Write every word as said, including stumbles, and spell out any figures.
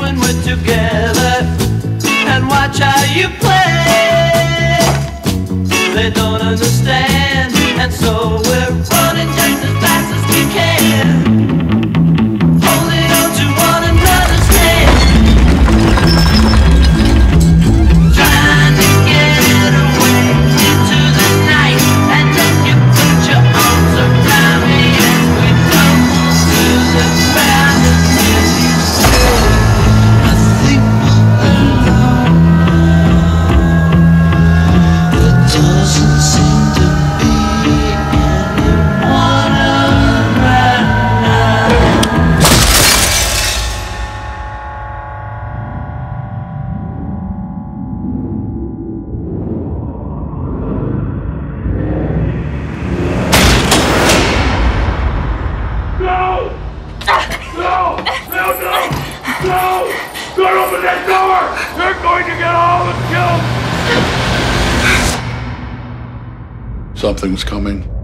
when we're together and watch how you play. They don't understand, and so we're running just as fast as we can, holding on to one another's hand, trying to get away into the night. And then you put your arms around me and we tumble to the ground. And then you say, I think there doesn't seem to be anyone around. No! No! No, no! No! Don't open that door! They're going to get all of us killed! Something's coming.